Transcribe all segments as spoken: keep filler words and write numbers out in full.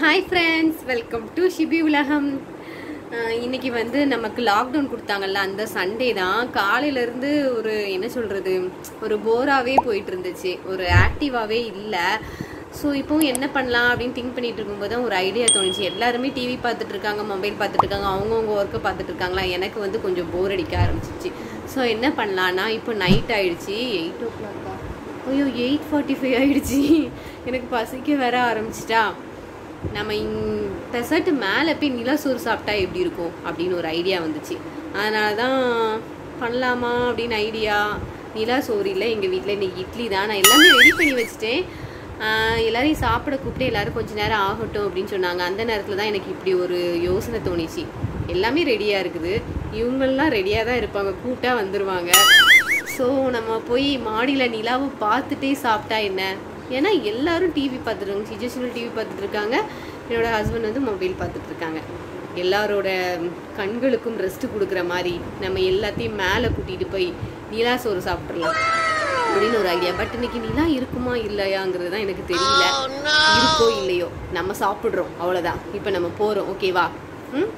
Hi friends, welcome to Sibiulagam. இன்னைக்கு வந்து நமக்கு லாக்டவுன் கொடுத்தாங்கல்ல அந்த சண்டே தான் காலையில இருந்து ஒரு என்ன சொல்றது ஒரு போராவே போயிட்டு இருந்துச்சு ஒரு ஆக்டிவாவே இல்ல சோ இப்போ என்ன பண்ணலாம் அப்படினு திங்க் பண்ணிட்டு இருக்கும்போது தான் ஒரு ஐடியா தோணுச்சு எல்லாரும் டிவி பார்த்துட்டு இருக்காங்க மொபைல் பார்த்துட்டு இருக்காங்க அவங்கவங்க வர்க்க பார்த்துட்டு இருக்காங்களா எனக்கு வந்து கொஞ்சம் போர் அடிக்க ஆரம்பிச்சிச்சு சோ என்ன பண்ணலாம்னா இப்போ நைட் ஆயிடுச்சு eight o'clock ஐயோ eight forty-five ஆயிடுச்சு எனக்கு பசிக்க வர ஆரம்பிச்சிட்டா நம்ம டெசர்ட் மேலே போய் நிலசோறு சாப்பிட்டா எப்படி இருக்கும் அப்படின்னு ஒரு ஐடியா வந்துச்சு அதனால தான் பண்ணலாமா அப்படின்னு ஐடியா நிலசோறு இல்லை எங்கள் வீட்டில் இன்னைக்கு இட்லி தான் நான் எல்லாமே ரெடி பண்ணி வச்சுட்டேன் எல்லாரையும் சாப்பிட கூப்பிட்டு எல்லோரும் கொஞ்சம் நேரம் ஆகட்டும் அப்படின்னு சொன்னாங்க அந்த நேரத்தில் தான் எனக்கு இப்படி ஒரு யோசனை தோணிச்சு எல்லாமே ரெடியாக இருக்குது இவங்கெல்லாம் ரெடியாக தான் இருப்பாங்க கூப்பிட்டா வந்துடுவாங்க ஸோ நம்ம போய் மாடியில் நிலாவை பார்த்துட்டே சாப்பிட்டா என்ன ஏன்னா எல்லாரும் டிவி பார்த்துருக்காங்க சிச்சுவேஷனல் டிவி பார்த்துட்டு இருக்காங்க என்னோட ஹஸ்பண்ட் வந்து மொபைல் பார்த்துட்டு இருக்காங்க எல்லாரோட கண்களுக்கும் ரெஸ்ட் கொடுக்குற மாதிரி நம்ம எல்லாத்தையும் மேலே கூட்டிகிட்டு போய் நிலா சோறு சாப்பிட்றலாம் அப்படின்னு ஒரு ஐடியா பட் இன்னைக்கு நிலா இருக்குமா இல்லையாங்கிறது தான் எனக்கு தெரியல இருக்கோ இல்லையோ நம்ம சாப்பிட்றோம் அவ்வளோதான் இப்போ நம்ம போகிறோம் ஓகேவா ம்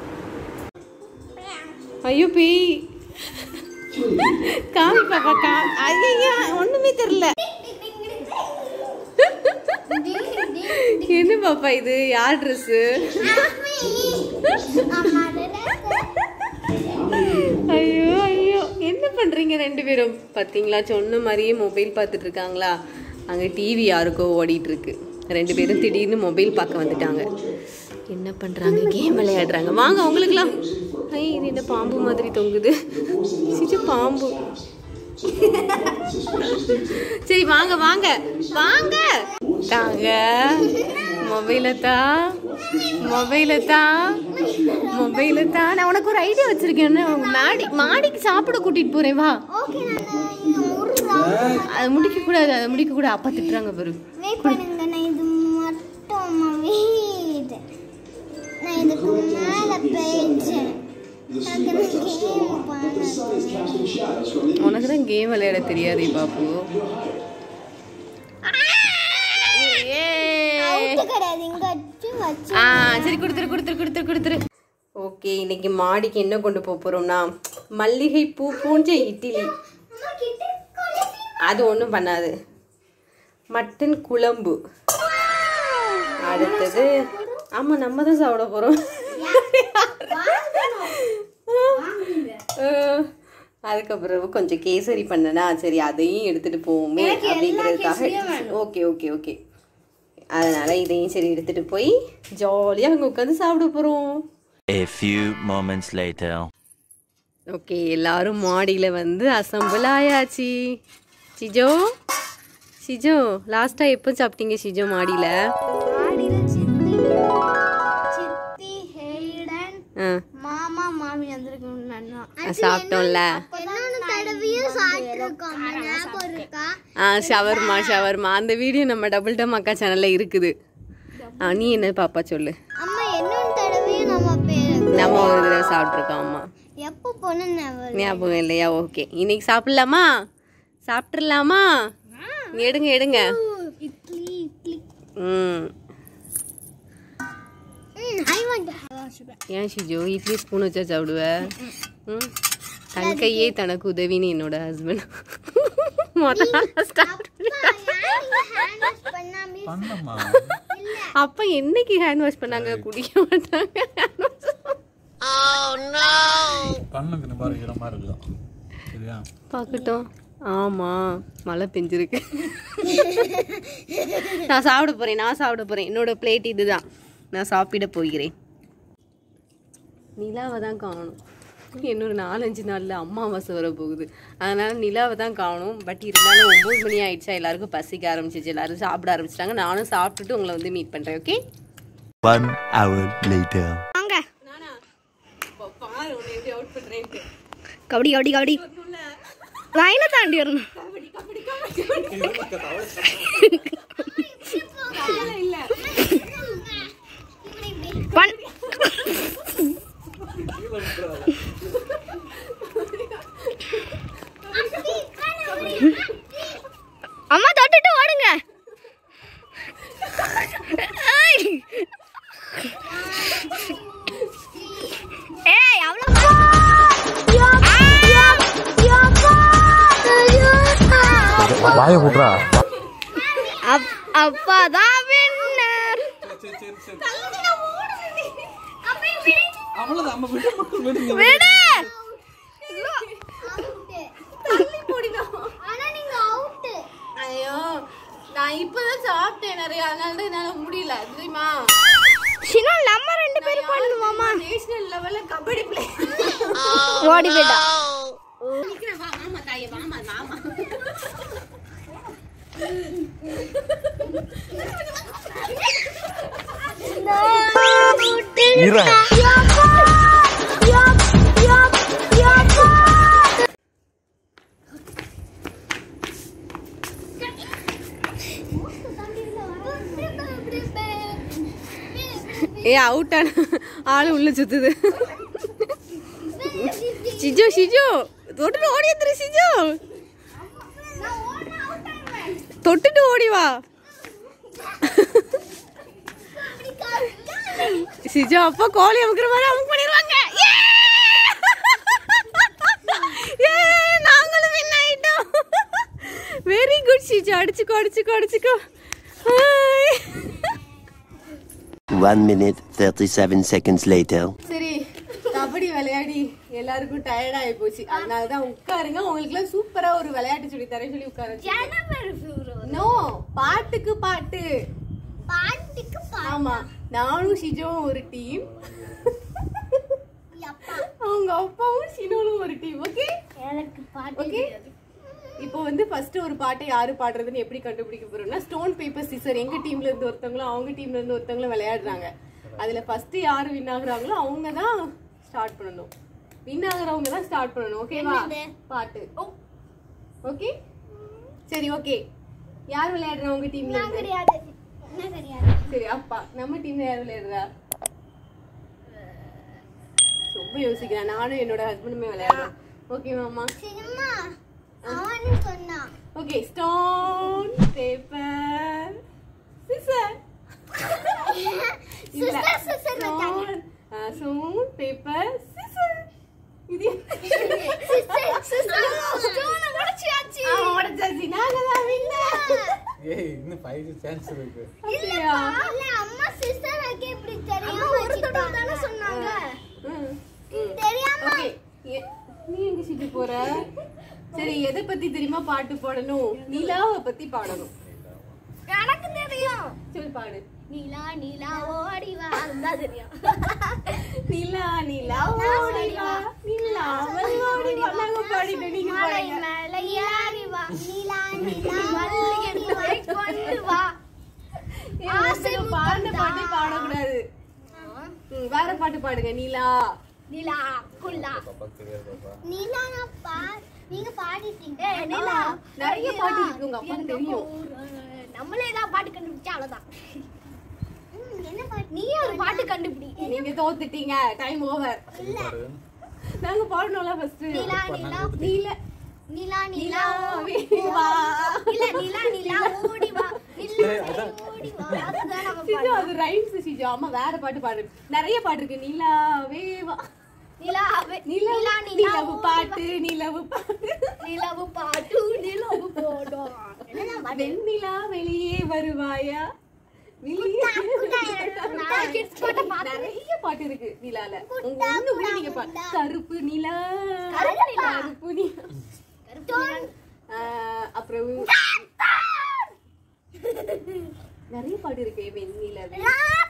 ஐயோ பி காமி பாப்பா கா ஐயா ஒன்றுமே தெரியல என்ன பாப்பா இது யார் ட்ரெஸ் ஐயோ ஐயோ என்ன பண்றீங்க ரெண்டு பேரும் பாத்தீங்களா சொன்ன மாதிரியே மொபைல் பார்த்துட்டு இருக்காங்களா அங்க டிவி யாருக்கோ ஓடிட்டு இருக்கு ரெண்டு பேரும் திடீர்னு மொபைல் பார்க்க வந்துட்டாங்க என்ன பண்றாங்க கேம் விளையாடுறாங்க வாங்க உங்களுக்குலாம் ஐ இது என்ன பாம்பு மாதிரி தொங்குது சிச்சு பாம்பு சரி வாங்க வாங்க வாங்க தாங்க மொபைல தா மொபைல தா மொபைல தா நான் உனக்கு ஒரு ஐடியா வச்சிருக்கேன் மாடி மாடிக்கு சாப்பிட கூட்டிட்டு போறேன் வா அது முடிக்க கூடாது அதை முடிக்க கூட அப்பா திட்டுறாங்க பாரு உனக்கு தான் கேம் விளையாட தெரியாது பாப்பு சரி கொடுத்துரு கொடுத்துரு கொடுத்துரு கொடுத்துரு ஓகே இன்னைக்கு மாடிக்கு என்ன கொண்டு போக போறோம்னா மல்லிகை பூ பூஞ்ச இட்லி அது ஒன்றும் பண்ணாது மட்டன் குழம்பு அடுத்தது ஆமா நம்ம தான் சாப்பிட போறோம் அதுக்கப்புறம் கொஞ்சம் கேசரி பண்ணனா சரி அதையும் எடுத்துட்டு போவோமே அப்படிங்கிறதுக்காக ஓகே ஓகே ஓகே அதனால இதையும் சரி எடுத்துட்டு போய் ஜாலியா அங்க உட்காந்து சாப்பிட போறோம் A few moments later okay எல்லாரும் மாடியில வந்து அசம்பிள் ஆயாச்சு சிஜோ சிஜோ லாஸ்டா எப்போ சாப்பிட்டீங்க சிஜோ மாடியில மாமா மாமி வந்திருக்காங்க சாப்பிட்டோம்ல ஷவர்மா ஷவர்மா அந்த வீடியோ நம்ம டபுள் டம் அக்கா சேனல்ல இருக்குது நீ என்ன பாப்பா சொல்லு நம்ம ஒரு தடவை சாப்பிட்ருக்கோம் அம்மா ஞாபகம் இல்லையா ஓகே இன்னைக்கு சாப்பிடலாமா சாப்பிட்றலாமா எடுங்க எடுங்க ம் ஏன் ஷிஜோ இட்லி ஸ்பூன் வச்சா சாப்பிடுவ ம் தன் கையே தனக்கு உதவின்னு என்னோட ஹஸ்பண்ட் அப்ப என்னைக்கு ஹேண்ட் வாஷ் பண்ணாங்க குடிக்க மாட்டாங்க பாக்கட்டும் ஆமா மழை பெஞ்சிருக்கு நான் சாப்பிட போறேன் நான் சாப்பிட போறேன் என்னோட பிளேட் இதுதான் நான் சாப்பிட போகிறேன் நிலாவை தான் காணும் இன்னொரு நாலஞ்சு நாளில் அம்மாவாசை வர போகுது அதனால நிலாவை தான் காணும் பட் இருந்தாலும் ஒம்பது மணி ஆயிடுச்சா எல்லாருக்கும் பசிக்க ஆரம்பிச்சிச்சு எல்லாரும் சாப்பிட ஆரம்பிச்சிட்டாங்க நானும் சாப்பிட்டுட்டு உங்களை வந்து மீட் பண்ணுறேன் okay One hour later kabaddi kabaddi kabaddi லைனை தாண்டி வரணும் அம்மா தொட்டுட்டு ஓடுங்க வாயை கூட்டுறா. அப்பாதான் வின்னர். அவ்வளவுதான் நம்ம விட்டு மக்கள் விடுங்க. விடு. தள்ளி போடிடும். ஆனா நீங்க அவுட். ஐயோ நான் இப்பதான் சாப்பிட்டேன் நிறைய, அதனால தான் என்னால முடியல தெரியுமா. சினா நம்ம ரெண்டு பேரும் பண்ணுவோமா? நேஷனல் லெவல்ல கபடி பிளே. ஓடி போய்டா. நிக்கிறேன் வா மாமா தாயே வாமா வாமா. இரு. ஏ அவுட் ஆன ஆளு உள்ள சுத்துது. சிஜோ சிஜோ தொட்டுட்டு ஓடி வந்துரு. சிஜோ தொட்டுட்டு ஓடி வா. சிஜோ அப்பா கோழி அமுக்குற மாதிரி அமுக்கு பண்ணிடுவாங்க. நாங்களும் வின் ஆயிட்டோம். Very good Sijo. அடிச்சுக்கோ அடிச்சுக்கோ அடிச்சுக்கோ. One minute, thirty-seven seconds later. சரி கபடி விளையாடி எல்லாருக்கும் டயர்ட் ஆகி போச்சு, அதனாலதான் உட்காருங்க, உங்களுக்கு எல்லாம் சூப்பரா ஒரு விளையாட்டு சொல்லி தரேன் சொல்லி உட்காரு. நோ பாட்டுக்கு பாட்டு. பாட்டுக்கு ஆமா நானும் ஷிஜோவும் ஒரு டீம், அவங்க அப்பாவும் ஷினோலும் ஒரு டீம். ஓகே எனக்கு பாட்டு ஓகே. இப்போ வந்து ஃபர்ஸ்ட் ஒரு பாட்டை யாரு பாடுறதுன்னு எப்படி கண்டுபிடிக்க போறோம்னா, ஸ்டோன் பேப்பர் சிசர் எங்க டீம்ல இருந்து ஒருத்தவங்களும் அவங்க டீம்ல இருந்து ஒருத்தவங்களும் விளையாடுறாங்க. அதுல ஃபர்ஸ்ட் யாரு வின் ஆகுறாங்களோ அவங்க தான் ஸ்டார்ட் பண்ணணும். வின் ஆகுறவங்க தான் ஸ்டார்ட் பண்ணணும். ஓகேவா? பாட்டு ஓகே சரி. ஓகே யார் விளையாடுறா உங்க டீம்ல? சரி அப்பா நம்ம டீம்ல யார் விளையாடுறா? ரொம்ப யோசிக்கிறேன். நானும் என்னோட ஹஸ்பண்டுமே விளையாடுறேன். ஓகே மாமா. Okay stone paper scissor. Stone paper scissor. இது உடைச்சாச்சு. நாங்க தான் வின்னர். ஏய் இன்னும் five சான்ஸ் இருக்கு. அப்படியா? அம்மா சிஸ்டர் அக்கே இப்படி தெரியாம ஒரு தடவை தான சொன்னாங்க. தெரியாம. ஓகே நீ எங்க சிட்டு போற? சரி எதை பத்தி தெரியுமா பாட்டு பாடணும்? நிலாவை பத்தி பாடணும். எனக்கு தெரியும். சரி பாடு. நீலா நீலா ஓடி வா. அதுதான் தெரியும். நிலா நிலா ஓடி வா நிலா ஓடி வா. நாங்க பாடிட்டோம், நீங்க பாடுங்க. மேலே ஏறி வா. நீலா நீலா மல்லிகை போய் கொண்டு வா. ஆசை பாடின பாட்டே பாடக்கூடாது. வேற பாட்டு பாடுங்க. நிலா நீலா குல்லா நீலா பா. நீங்க பாடிட்டீங்க. நீலா நிறைய பாட்டு இருக்கு, உங்க அப்பாக்கு தெரியும். நம்மளே தான் பாட்டு கண்டுபிடிச்சா அவ்வளவுதான். என்ன பாட்டு? நீ ஒரு பாட்டு கண்டுபிடி. நீங்க தோத்துட்டீங்க. Time over. நாங்க பாடணும்ல ஃபர்ஸ்ட். நீலா நீலா நீல நீலா நீலா ஓடி வா. இல்ல நீலா நீலா ஓடி வா. இல்ல ஓடி வா. அதுதான் நம்ம சிஜோ அது ரைம்ஸ் சிஜோ. ஆமா வேற பாட்டு பாடு. நிறைய பாட்டு இருக்கு. நிலாவே வா. நிலாவே நிலா நிலவு பாட்டு நிலவு பாட்டு நிலவு பாட்டு நிலவு போடும். வெண்ணிலா வெளியே வருவாயா. நிறைய பாட்டு இருக்கு நிலால. உங்க ஒண்ணு கூட நீங்க பாட்டு. கருப்பு நிலா கருப்பு நிலா. அப்புறம் நிறைய பாட்டு இருக்கு. வெண்ணிலவே.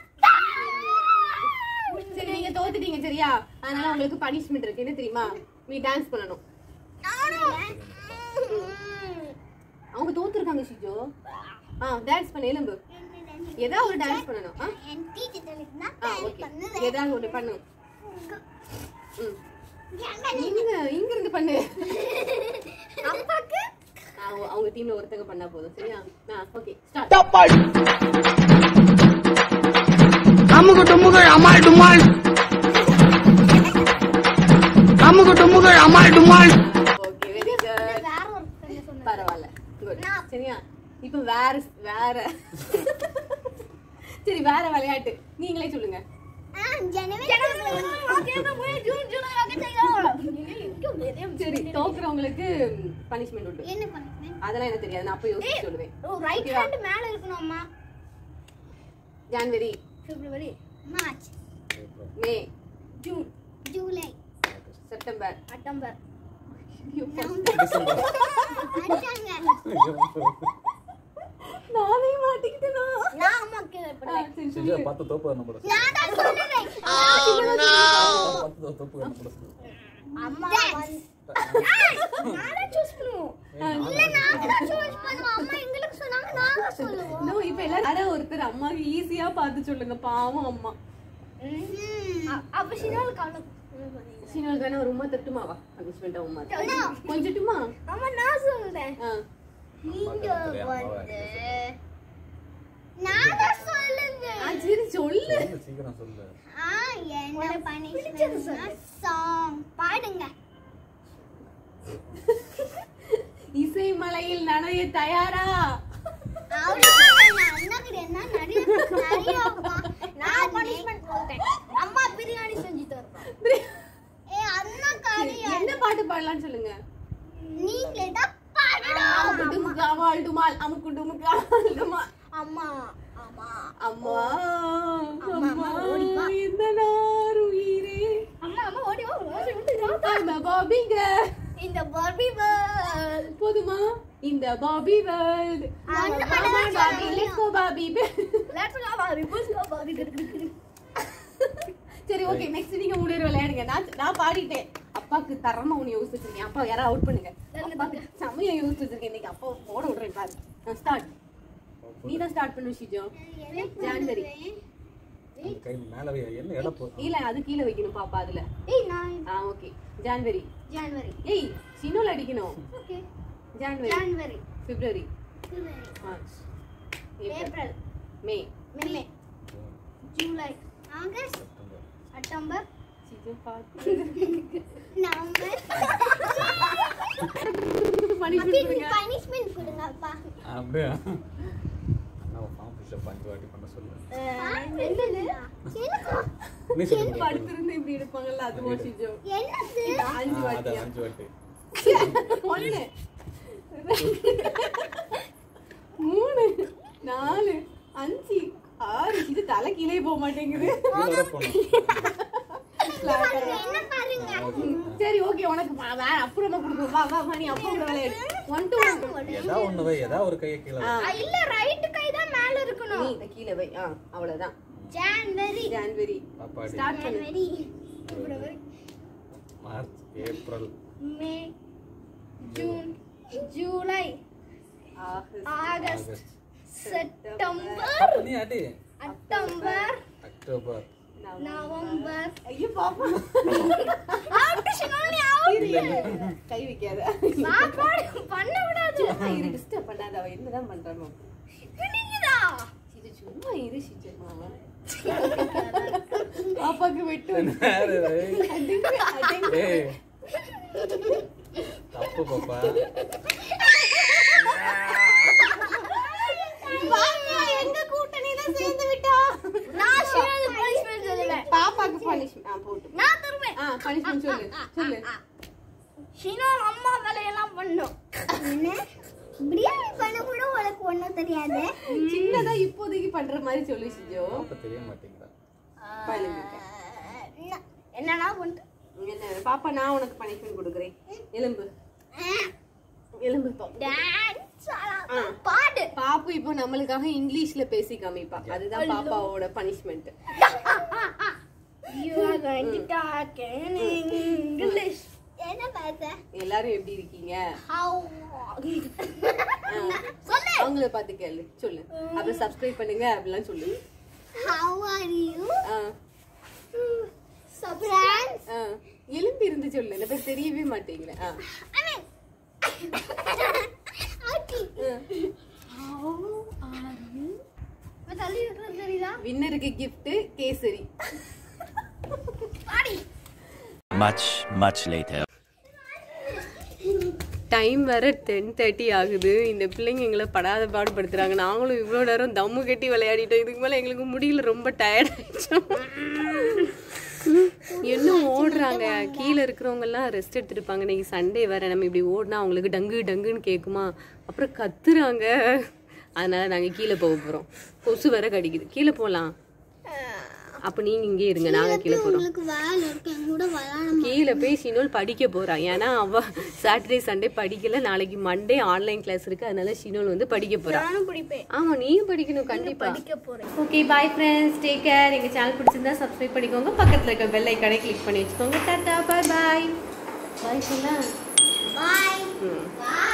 சரி நீங்க தோத்துட்டீங்க சரியா? அதனால உங்களுக்கு பனிஷ்மெண்ட் இருக்கு. என்ன தெரியுமா? நீ டான்ஸ் பண்ணணும். அவங்க தோத்துருக்காங்க ஷிஜோ. ஆ டான்ஸ் பண்ண எலும்பு. ஏதாவது ஒரு டான்ஸ் பண்ணணும். ஆ ஓகே ஏதாவது ஒன்று பண்ணு. ம் இங்க இங்க இருந்து பண்ணு. அப்பாக்கு அவங்க டீம்ல ஒருத்தங்க பண்ணா போதும் சரியா? ஆ ஓகே ஸ்டார்ட். அமுகு டுமுகள் அமால் டுமால். அமுகு டுமுகள் அமால் டுமால். Okay very good. வேற ஒரு ஃப்ரெண்ட் சொன்னாங்க. பரவாயில்ல குட் சரியா? இப்போ வேற வேற சரி வேற விளையாட்டு நீங்களே சொல்லுங்க. ஜனவரி ஜூன் ஜூலை சரி தோக்குறவங்களுக்கு பனிஷ்மெண்ட் உண்டு. என்ன பனிஷ்மென்ட்? அதெல்லாம் எனக்கு தெரியாது, நான் அப்ப யோசிச்சு சொல்லுவேன். ஓ ரைட் ஹேண்ட் மேல இருக்கணும் அம்மா. ஜனவரி, பிப்ரவரி, மார்ச், மே, ஜூன், ஜூலை, செப்டம்பர், அக்டோபர், டிசம்பர். அச்சாங்க. நானே மாட்டிக்கிட்டேனா? நான் அம்மா கேட்பேன். சரி சிஜா சொல்லு. பத்து தோப்பு என்ன போட நான் தான் சொல்றேன். பத்து தோப்பு என்ன போட அம்மா வந்து நானே சூஸ் பண்ணுவோம். இல்ல நான் தான் சூஸ் பண்ணுவோம். அம்மா எங்களுக்கு சொன்னாங்க நாங்க சொல்லுவோம். நோ இப்போ எல்லாரும் யாரோ ஒருத்தர் அம்மாக்கு ஈஸியா பார்த்து சொல்லுங்க, பாவம் அம்மா. அப்ப சினால காண சீனால் வேணா ஒரு உமா தட்டுமாவா? பனிஷ்மெண்ட் உமா கொஞ்சட்டுமா? அம்மா நான் சொல்றேன். ஆ நீங்க வந்து நான் தான் சொல்லுவேன். ஆ, சரி சொல்லு. சொல்லு, சீக்கிரம் சொல்லு. ஆ என்ன பனிஷ்மென்ட் சாங் பாடுங்க. இசை மலையில் நனைய தயாரா? அவ்வளவுதான். அண்ணா கிட்ட என்ன நிறைய நிறைய நான் பனிஷ்மென்ட் போட்டேன். அம்மா பிரியாணி செஞ்சு தருவாங்க. ஏ அண்ணா கறி என்ன பாட்டு பாடலாம்னு சொல்லுங்க. நீங்களே தான் பாடணும். அமுக்குடுமுக்காவால் டுமால், அமுக்குடுமுக்காவால் டுமால். அம்மா அம்மா அம்மா அம்மா, அம்மா ஓடி வா. இந்த நார் உயிரே. அம்மா அம்மா ஓடி வா ஓடி விட்டு I'm a Barbie girl. இந்த பார்பி வேர்ல்ட் போதுமா? இந்த Barbie world. அந்த Come on, படம் Barbie, let's go Barbie. Let's go Barbie push go Barbie. சரி ஓகே, நெக்ஸ்ட் நீங்க மூணு பேர் விளையாடுங்க. நான் நான் பாடிட்டேன். அப்பாக்கு தரமா ஒன்னு யோசிச்சு வச்சிருக்கேன். அப்பா யாரா அவுட் பண்ணுங்க. அப்பாக்கு செமையா யோசிச்சு வச்சிருக்கேன். இன்னைக்கு அப்பா போட விடுறேன் பாரு. நான் ஸ்டார்ட். நீ தான் ஸ்டார்ட் பண்ணு ஷிஜோ. ஜான்வரி. அந்த கை மேல வை. என்ன எடப்பு? இல்ல அது கீழ வைக்கணும் பாப்பா அதுல. ஏய் நான் ஆ ஓகே. ஜான்வரி. ஜனவரி. ஏய் சினோல அடிக்கணும். ஓகே ஜான்வரி, ஜனவரி, பிப்ரவரி, பிப்ரவரி, மார்ச், ஏப்ரல், மே. மே, ஜூலை, ஆகஸ்ட், செப்டம்பர். அக்டோபர், ஷிஜோ பாத்து நவம்பர். பனிஷ்மென்ட் கொடுங்க. பனிஷ்மென்ட் கொடுங்க அப்பா. அப்படியே அண்ணாவை ஃபார்ம் புஷ் அஞ்சு வாட்டி பண்ண சொல்லு. என்னது? நீ சொல்லு. படுத்திருந்து இப்படி எடுப்பாங்கல்ல அதுவோ ஷிஜோ. என்னது? அஞ்சு அத வாட்டியா? அஞ்சு வாட்டி. ஒண்ணு, மூணு, நாலு, அஞ்சு, ஆறு. இது தலை கீழே போக மாட்டேங்குது. கீழ வர போணும். என்ன பாருங்க. சரி ஓகே, உனக்கு வா- வேற அப்புறமா கொடுப்போம். வா வா வா, நீ அப்பா கூட விளையாடு. One to one. ஏதா ஒண்ணு வை. ஏதா ஒரு கையை கீழ வை. ஆ, இல்ல ரைட் கை தான் மேல நீ இருக்கணும். இத கீழே வை. ஆ அவ்வளவுதான். ஜனவரி, ஜான்வரி பாப்பாடி. ஸ்டார்ட் பண்ணு. ஜனவரி, பிப்ரவரி, மார்ச், ஏப்ரல், மே, ஜூன், ஜூலை, ஆகஸ்ட், ஆகஸ்ட், ஆகஸ்ட். செப்டம்பர், பாப்பா நீ அடி. October, October. நவம்பர். ஐயோ பாப்பா, அவுட் ஷினோனி அவுட். கை வைக்காத. சாப்பாடு பண்ண விடாது. சும்மா இரு, டிஸ்டர்ப் பண்ணாத. அவ என்னதான் பண்றானோ. பிடிக்குதா? இது சும்மா இரு ஷிஜமா. பாப்பாக்கு வெட்டு. நேரே வை. அடிங்க, அடிங்க. ஏய் தப்பு பாப்பா. பாப்பா எங்க கூட்டணி தான் சேர்ந்து விட்டா. நான் ஷினோனி பனிஷ்மென்ட் சொல்லுவேன். பாப்பாக்கு பனிஷ்மென்ட். ஆ போட்டு. நான் தருவேன். ஆ பனிஷ்மென்ட் சொல்லு. சொல்லு. ஷினோ அம்மா வேலையெல்லாம் பண்ணும். என்ன? பிரியாணி பண்ண கூட உனக்கு ஒண்ணும் தெரியாது. சின்னதா இப்போதைக்கு பண்ற மாதிரி சொல்லு ஷிஜோ. அப்ப தெரிய மாட்டேங்குதா? பனிஷ்மென்ட். என்ன- என்னன்னா பண்ணு. என்ன பாப்பா, நான் உனக்கு பனிஷ்மென்ட் கொடுக்குறேன். எலும்பு எலும்பு பா. டான்ஸ் ஆ. பாடு. பாப்பு இப்போ நம்மளுக்காக இங்கிலீஷ்ல பேசி காமிப்பா. அதுதான் பாப்பாவோட punishment. You are going to talk in English. என்ன பேச? எல்லாரும் எப்படி இருக்கீங்க? How? ஆ. சொல்லு. அவங்கள பார்த்து கேளு. சொல்லு. அப்புறம் சப்ஸ்கிரைப் பண்ணுங்க அப்படிலாம் சொல்லு. How are you? Ah. Friends. ஆ. எலும்பு இருந்து சொல்லு. எனக்கு பேர் தெரியவே மாட்டேங்குது. ஆ. I mean. ஆட்டி. How are you? நான் தள்ளி இருக்கிறது தெரியுதா? வின்னருக்கு gift கேசரி. பாடி. Much, much later. டைம் வேற டென் தேர்ட்டி ஆகுது. இந்த பிள்ளைங்க எங்களை படாத பாடுபடுத்துறாங்க. நாங்களும் இவ்வளோ நேரம் தம்மு கட்டி விளையாடிட்டோம். இதுக்கு மேலே எங்களுக்கு முடியல, ரொம்ப டயர்ட் ஆயிடுச்சோம். இன்னும் ஓடுறாங்க. கீழே இருக்கிறவங்க எல்லாம் ரெஸ்ட் எடுத்துருப்பாங்க. இன்னைக்கு சண்டே வேற, நம்ம இப்படி ஓடினா அவங்களுக்கு டங்கு டங்குன்னு கேட்குமா, அப்புறம் கத்துறாங்க. அதனால நாங்கள் கீழே போக போகிறோம். கொசு வேற கடிக்குது. கீழே போகலாம். அப்போ நீங்க இங்கே இருங்க, நாங்க கீழே போறோம். கீழே போய் ஷினோல் படிக்க போறா. ஏன்னா அவ சாட்டர்டே சண்டே படிக்கல, நாளைக்கு மண்டே ஆன்லைன் கிளாஸ் இருக்கு. அதனால ஷினோல் வந்து படிக்க போறா. ஆமா, நீயும் படிக்கணும் கண்டிப்பா. Okay, bye friends, take care. எங்க சேனல் பிடிச்சிருந்தா சப்ஸ்கிரைப் பண்ணிக்கோங்க. பக்கத்துல இருக்க பெல் ஐகானை கிளிக் பண்ணி வச்சுக்கோங்க. Tata, bye bye. பாய் சொல்லலாம். பாய்.